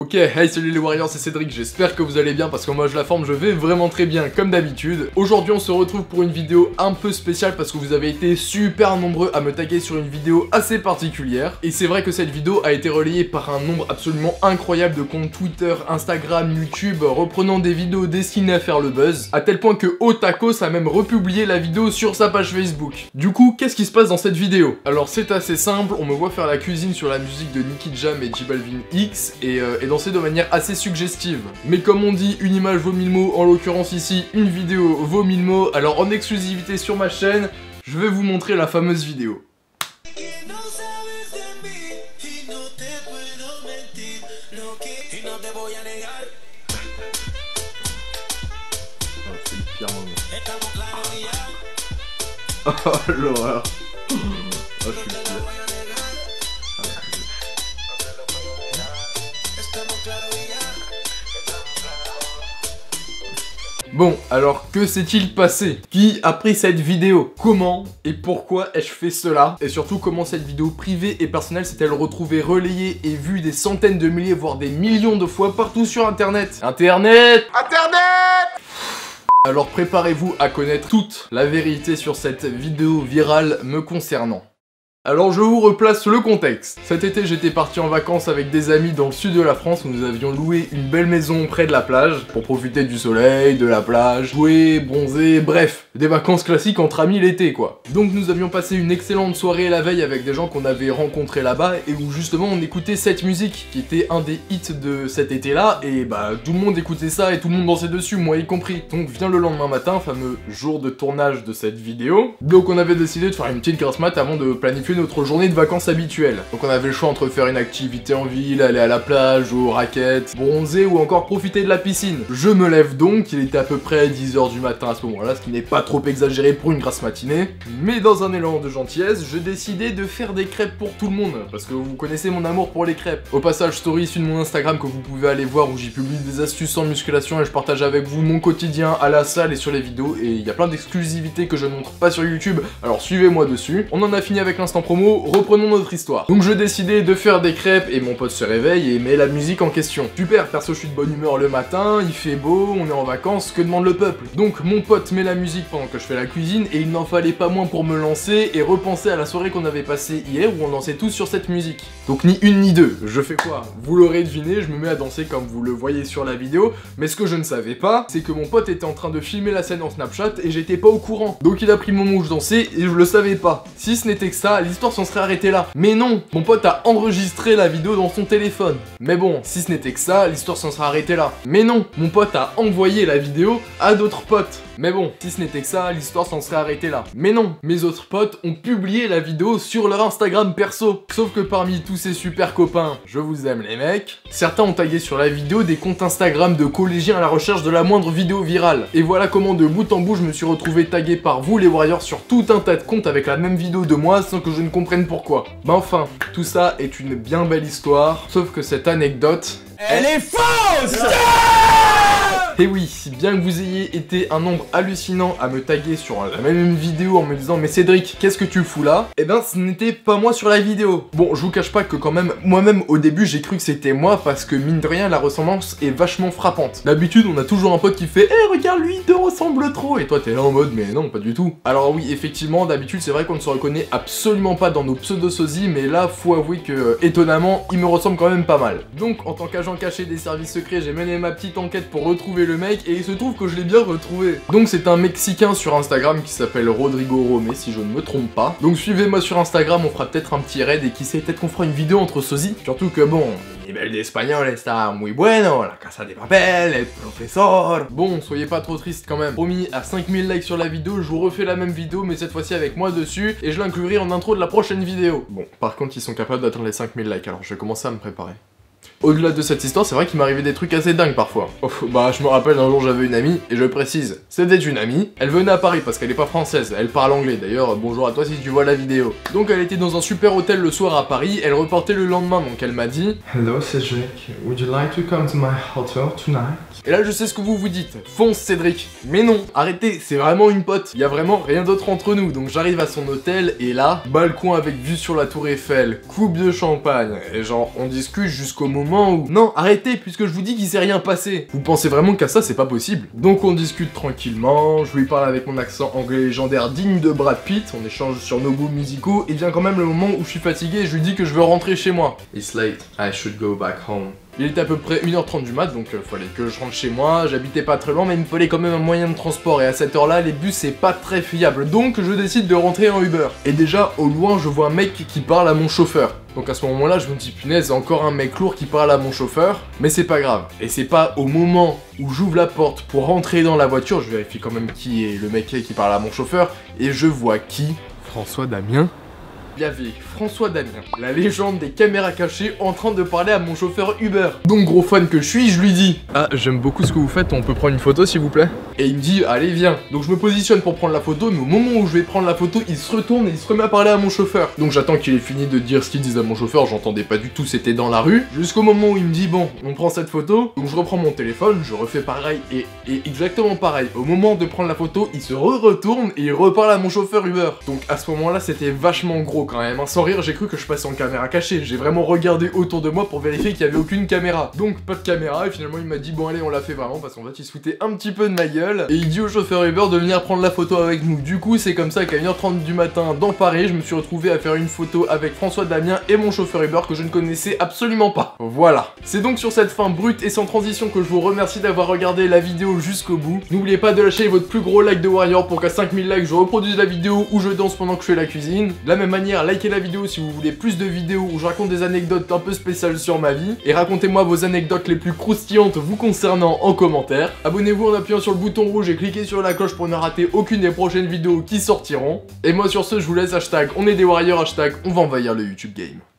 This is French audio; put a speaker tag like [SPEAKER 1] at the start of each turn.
[SPEAKER 1] Ok, hey salut les Warriors, c'est Cédric, j'espère que vous allez bien parce que moi je la forme, je vais vraiment très bien comme d'habitude. Aujourd'hui on se retrouve pour une vidéo un peu spéciale parce que vous avez été super nombreux à me taguer sur une vidéo assez particulière. Et c'est vrai que cette vidéo a été relayée par un nombre absolument incroyable de comptes Twitter, Instagram, YouTube, reprenant des vidéos destinées à faire le buzz, à tel point que Otakos a même republié la vidéo sur sa page Facebook. Du coup, qu'est-ce qui se passe dans cette vidéo? Alors c'est assez simple, on me voit faire la cuisine sur la musique de Nicky Jam et J Balvin X et danser de manière assez suggestive. Mais comme on dit, une image vaut 1000 mots, en l'occurrence ici, une vidéo vaut 1000 mots, alors en exclusivité sur ma chaîne, je vais vous montrer la fameuse vidéo. C'est le pire moment. Oh l'horreur. Oh, je suis pire. Bon, alors que s'est-il passé? Qui a pris cette vidéo? Comment et pourquoi ai-je fait cela? Et surtout, comment cette vidéo privée et personnelle s'est-elle retrouvée relayée et vue des centaines de milliers, voire des millions de fois partout sur Internet? Internet! Alors préparez-vous à connaître toute la vérité sur cette vidéo virale me concernant. Alors je vous replace le contexte. Cet été j'étais parti en vacances avec des amis dans le sud de la France où nous avions loué une belle maison près de la plage pour profiter du soleil, de la plage, jouer, bronzer, bref, des vacances classiques entre amis l'été quoi. Donc nous avions passé une excellente soirée la veille avec des gens qu'on avait rencontrés là-bas et où justement on écoutait cette musique qui était un des hits de cet été là et bah tout le monde écoutait ça et tout le monde dansait dessus, moi y compris. Donc vient le lendemain matin, fameux jour de tournage de cette vidéo, donc on avait décidé de faire une petite grasse mat avant de planifier notre journée de vacances habituelle. Donc on avait le choix entre faire une activité en ville, aller à la plage, jouer aux raquettes, bronzer ou encore profiter de la piscine. Je me lève donc, il était à peu près 10 h du matin à ce moment-là, ce qui n'est pas trop exagéré pour une grasse matinée. Mais dans un élan de gentillesse, je décidais de faire des crêpes pour tout le monde, parce que vous connaissez mon amour pour les crêpes. Au passage, story issue de mon Instagram que vous pouvez aller voir où j'y publie des astuces en musculation et je partage avec vous mon quotidien à la salle et sur les vidéos et il y a plein d'exclusivités que je ne montre pas sur YouTube, alors suivez-moi dessus. On en a fini avec l'instant promo, reprenons notre histoire. Donc je décidais de faire des crêpes et mon pote se réveille et met la musique en question. Super, perso je suis de bonne humeur le matin, il fait beau, on est en vacances, que demande le peuple? Donc mon pote met la musique pendant que je fais la cuisine et il n'en fallait pas moins pour me lancer et repenser à la soirée qu'on avait passée hier où on dansait tous sur cette musique. Donc ni une ni deux, je fais quoi? Vous l'aurez deviné, je me mets à danser comme vous le voyez sur la vidéo, mais ce que je ne savais pas, c'est que mon pote était en train de filmer la scène en Snapchat et j'étais pas au courant. Donc il a pris le moment où je dansais et je le savais pas. Si ce n'était que ça, l'histoire s'en serait arrêtée là. Mais non, mon pote a enregistré la vidéo dans son téléphone. Mais bon, si ce n'était que ça, l'histoire s'en serait arrêtée là. Mais non, mon pote a envoyé la vidéo à d'autres potes. Mais bon, si ce n'était que ça, l'histoire s'en serait arrêtée là. Mais non, mes autres potes ont publié la vidéo sur leur Instagram perso. Sauf que parmi tous ces super copains, je vous aime les mecs, certains ont tagué sur la vidéo des comptes Instagram de collégiens à la recherche de la moindre vidéo virale. Et voilà comment de bout en bout je me suis retrouvé tagué par vous les Warriors sur tout un tas de comptes avec la même vidéo de moi sans que je ne comprenne pourquoi. Mais enfin, tout ça est une bien belle histoire, sauf que cette anecdote...
[SPEAKER 2] Elle est fausse!
[SPEAKER 1] Et oui, bien que vous ayez été un nombre hallucinant à me taguer sur la même vidéo en me disant mais Cédric, qu'est-ce que tu fous là? Eh ben ce n'était pas moi sur la vidéo. Bon, je vous cache pas que quand même, moi-même au début j'ai cru que c'était moi parce que mine de rien la ressemblance est vachement frappante. D'habitude on a toujours un pote qui fait regarde lui il te ressemble trop et toi t'es là en mode mais non pas du tout. Alors oui effectivement d'habitude c'est vrai qu'on ne se reconnaît absolument pas dans nos pseudo-sosies mais là faut avouer que étonnamment il me ressemble quand même pas mal. Donc en tant qu'agent caché des services secrets j'ai mené ma petite enquête pour retrouver le mec et il se trouve que je l'ai bien retrouvé. Donc c'est un Mexicain sur Instagram qui s'appelle Rodrigo Romé si je ne me trompe pas. Donc suivez-moi sur Instagram, on fera peut-être un petit raid et qui sait peut-être qu'on fera une vidéo entre sosies. Surtout que bon, el nivel de espagnol está muy bueno, la casa de papel, el professor. Bon, soyez pas trop triste quand même. Promis, à 5000 likes sur la vidéo, je vous refais la même vidéo mais cette fois-ci avec moi dessus et je l'inclurai en intro de la prochaine vidéo. Bon, par contre ils sont capables d'atteindre les 5000 likes alors je vais commencer à me préparer. Au-delà de cette histoire, c'est vrai qu'il m'arrivait des trucs assez dingues parfois. Bah, je me rappelle un jour j'avais une amie, et je précise, c'était une amie. Elle venait à Paris parce qu'elle est pas française, elle parle anglais. D'ailleurs, bonjour à toi si tu vois la vidéo. Donc elle était dans un super hôtel le soir à Paris, elle repartait le lendemain, donc elle m'a dit
[SPEAKER 3] Hello Cédric, would you like to come to my hotel tonight?
[SPEAKER 1] Et là je sais ce que vous vous dites, fonce Cédric. Mais non, arrêtez, c'est vraiment une pote. Il y a vraiment rien d'autre entre nous. Donc j'arrive à son hôtel et là, balcon avec vue sur la tour Eiffel, coupe de champagne. Et genre on discute jusqu'au moment moment où... Non, arrêtez, puisque je vous dis qu'il s'est rien passé. Vous pensez vraiment qu'à ça, c'est pas possible? Donc on discute tranquillement, je lui parle avec mon accent anglais légendaire digne de Brad Pitt, on échange sur nos goûts musicaux, et vient quand même le moment où je suis fatigué et je lui dis que je veux rentrer chez moi.
[SPEAKER 3] It's late. I should go back home.
[SPEAKER 1] Il était à peu près 1h30 du mat, donc fallait que je rentre chez moi, j'habitais pas très loin, mais il me fallait quand même un moyen de transport, et à cette heure-là, les bus c'est pas très fiable, donc je décide de rentrer en Uber. Et déjà, au loin, je vois un mec qui parle à mon chauffeur. Donc à ce moment-là, je me dis, punaise, encore un mec lourd qui parle à mon chauffeur, mais c'est pas grave. Et c'est pas au moment où j'ouvre la porte pour rentrer dans la voiture, je vérifie quand même qui est le mec qui parle à mon chauffeur, et je vois qui? François Damien. Il y avait François Damien, la légende des caméras cachées, en train de parler à mon chauffeur Uber. Donc gros fan que je suis, je lui dis: ah, j'aime beaucoup ce que vous faites, on peut prendre une photo s'il vous plaît? Et il me dit: allez viens. Donc je me positionne pour prendre la photo, mais au moment où je vais prendre la photo, il se retourne et il se remet à parler à mon chauffeur. Donc j'attends qu'il ait fini de dire ce qu'il disait à mon chauffeur, j'entendais pas du tout, c'était dans la rue. Jusqu'au moment où il me dit: bon, on prend cette photo. Donc je reprends mon téléphone, je refais pareil et exactement pareil. Au moment de prendre la photo, il se retourne et il reparle à mon chauffeur Uber. Donc à ce moment-là, c'était vachement gros quand même, hein. Sans rire, j'ai cru que je passais en caméra cachée. J'ai vraiment regardé autour de moi pour vérifier qu'il y avait aucune caméra. Donc pas de caméra, et finalement il m'a dit: bon allez, on l'a fait vraiment, parce qu'en fait il se foutait un petit peu de ma gueule. Et il dit au chauffeur Uber de venir prendre la photo avec nous. Du coup c'est comme ça qu'à 1h30 du matin dans Paris, je me suis retrouvé à faire une photo avec François Damien et mon chauffeur Uber que je ne connaissais absolument pas. Voilà. C'est donc sur cette fin brute et sans transition que je vous remercie d'avoir regardé la vidéo jusqu'au bout. N'oubliez pas de lâcher votre plus gros like de Warrior pour qu'à 5000 likes je reproduise la vidéo où je danse pendant que je fais la cuisine. De la même manière, likez la vidéo si vous voulez plus de vidéos où je raconte des anecdotes un peu spéciales sur ma vie. Et racontez-moi vos anecdotes les plus croustillantes vous concernant en commentaire. Abonnez-vous en appuyant sur le bouton rouge et cliquez sur la cloche pour ne rater aucune des prochaines vidéos qui sortiront. Et moi sur ce, je vous laisse, hashtag on est des warriors, hashtag on va envahir le YouTube game.